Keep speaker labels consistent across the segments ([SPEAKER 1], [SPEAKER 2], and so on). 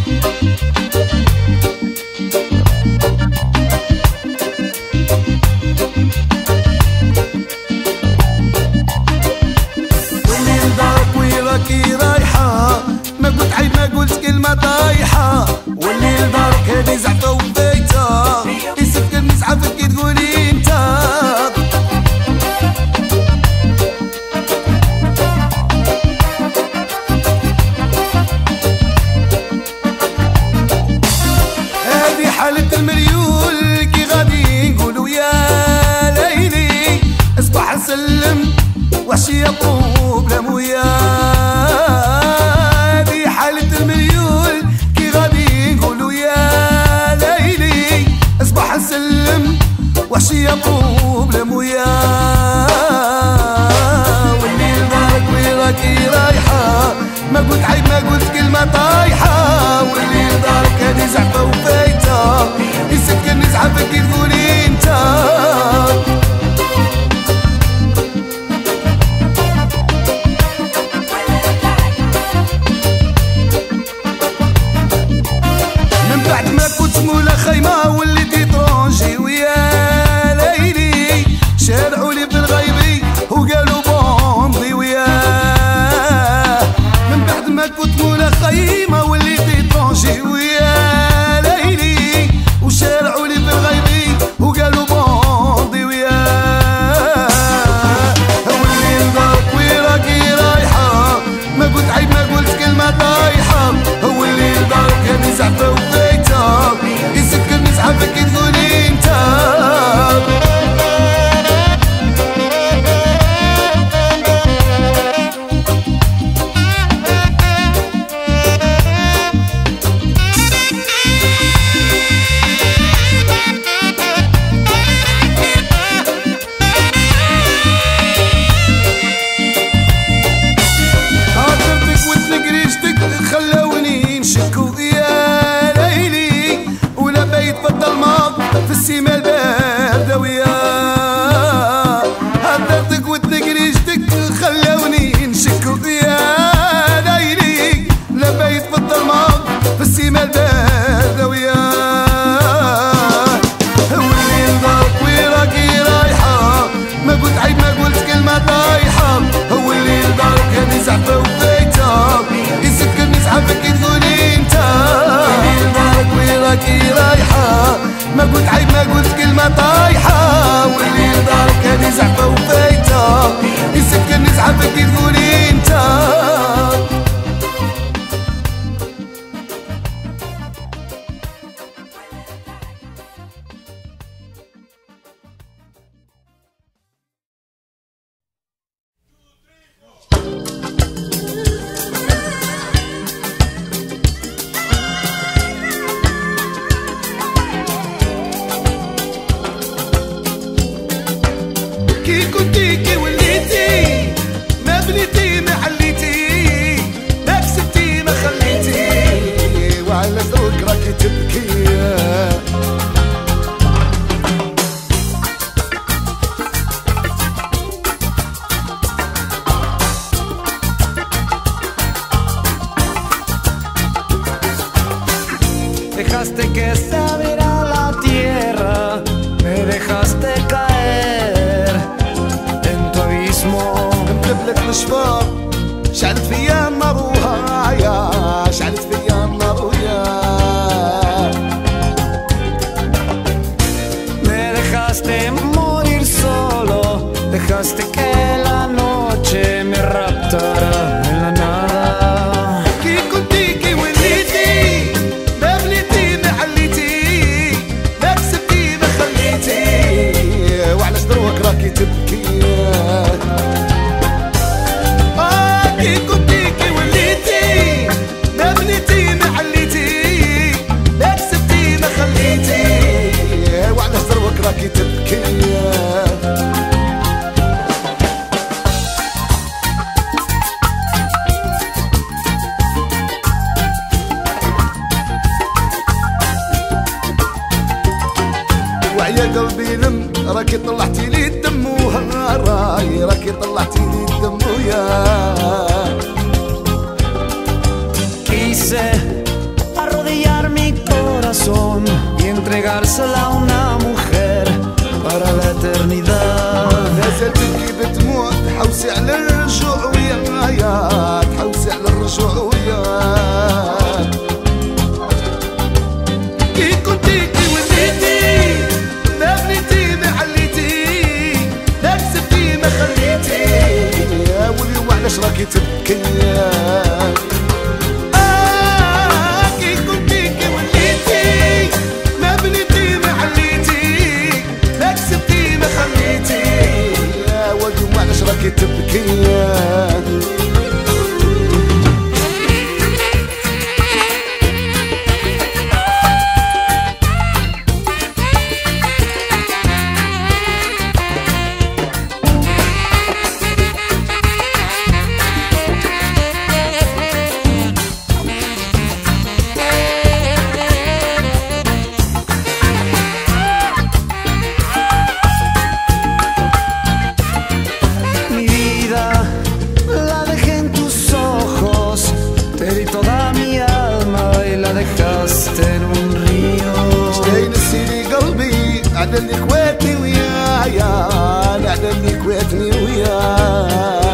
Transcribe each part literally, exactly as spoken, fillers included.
[SPEAKER 1] طايحة والليل دارك هادي زعفة وبيتها يسكر نزعفك كي تقولي انت. هادي حالة المريول كي غادي نقولوا يا ليلي اصبح نسلم وحشي يطوب لا مويا. وحشي يطوب لمويا والليل دارك ويراكي رايحة ما قلت عيب ما قلت كلمة طايحة. والليل دارك هادي زعفة وفايتة يسكن نزعفك كي تقولي انت. من بعد ما كنت مولا خيمة وليتي طرونجي ويا شارعوا لي بالغيبي وقالوا بومضي وياه. من بعد ما كنت مولا خيمة وليتي طونجي ويا ليلي وشارعوا لي بالغيبي وقالوا بومضي وياه. والليل دارك ويراكي رايحة ما قلت عيب ما قلت كلمة طايحة. والليل دارك هادي زعفة وفايتة يسكر نزعفك كي تقولي انت. في السيما الباردة وياه هدرتك وتنقريجتك خلوني نشكو يا ليلي. لا بيت في الظلمة في السيما الباردة وياه. والليل دارك ويراكي رايحة ما قلت عيب ما قلت كلمة طايحة. والليل دارك هادي زعفة وفايتة يسكر نزعفك كي تقولي انت. والليل دارك ويراكي رايحة ما قلت عيب ما قلت كلمة طايحة. والليل دارك هادي زعفة وفايتة يسكر نزعفك كي تقولي انت. كي كنتي كي وليتي ما بنيتي ما حليتي ما كسبتي ما خليتي وعلى ذوق راكي تبكي.
[SPEAKER 2] Dejaste que se abriera la tierra, me dejaste caer en tu abismo.
[SPEAKER 1] مدبلك الشفار شعلت فيا النار وهايا شعلت فيا النار ويا.
[SPEAKER 2] Me dejaste morir solo, dejaste que la noche me raptara en la nada.
[SPEAKER 1] كي كنتي كي وليتي ما بنيتي ما حليتي ما كسبتي ما خليتي وعلاش دروك راكي تبكي. آه كي كنتي كي وليتي ما بنيتي ما حليتي ما كسبتي ما خليتي وعلاش دروك راكي تبكي. وعيا قلبي لم راكي طلعتي لي الدم وهاراي راكي طلعتي لي الدم ويا.
[SPEAKER 2] Quise arrodillarme entregársela a una mujer para la eternidad.
[SPEAKER 1] لازال تبكي بدموع تحوسي على الرجوع ويايا، تحوسي على الرجوع وياك. كي كنتي كي وليتي ما بنيتي ما عليتي، لا كسبتي ما خليتي، واليوم علاش راكي تبكي؟ راكي تبكي عدلني كواتني ويايا، عدلني كواتني ويايا.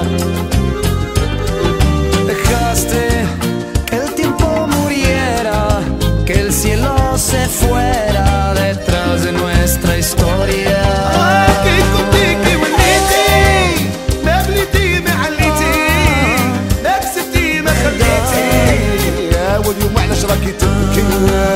[SPEAKER 2] Dejaste que el tiempo muriera, que el cielo se fuera detrás de nuestra historia.
[SPEAKER 1] كي كنتي كي وليتي ما بنيتي ما عليتي، لا كسبتي ما خليتي، واليوم علاش راكي تبكي؟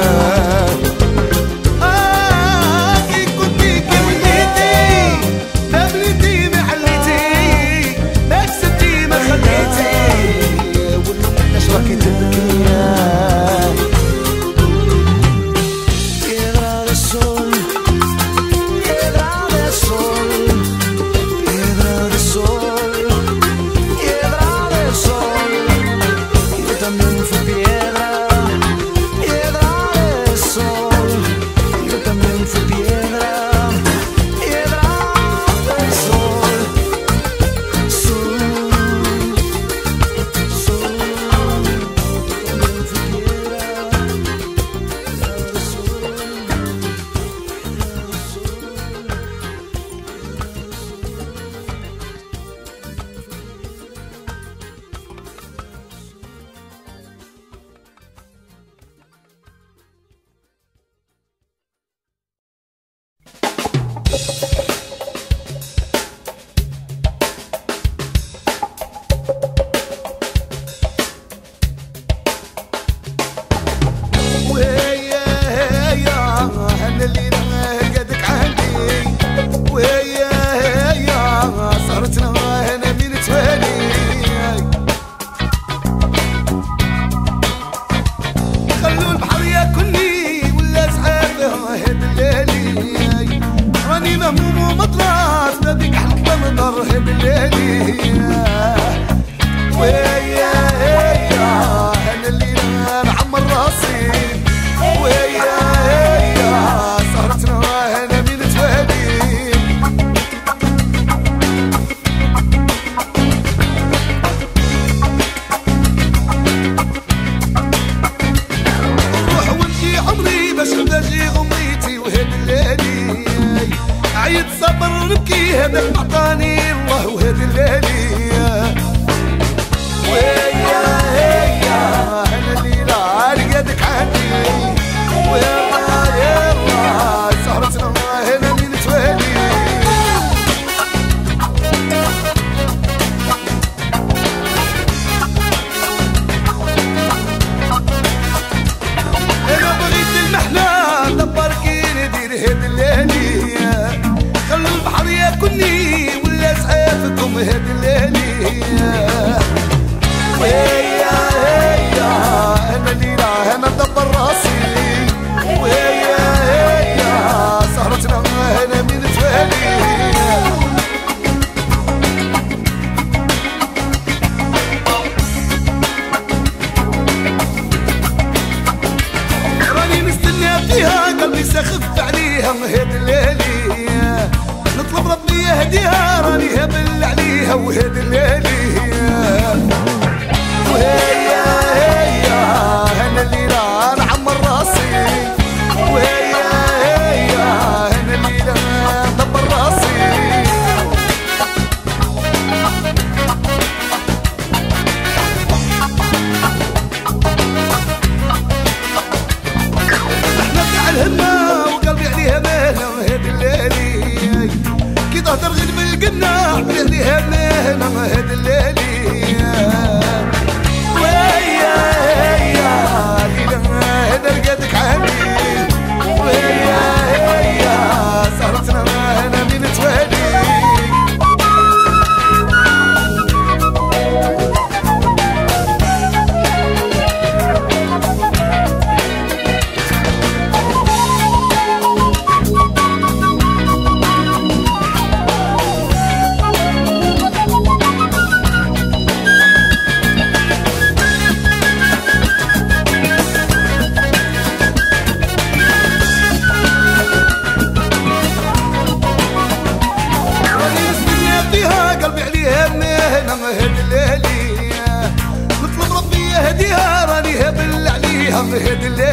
[SPEAKER 1] هذاك عطاني الله وهذه الليلة ويا هيا انا الليلة لقيتك عندي ويلا يلا سهرتنا هنا من توالي انا بغيت المحنة دبر كي ندير هاد الليلة خلو البحر ياكلني في هاد الليل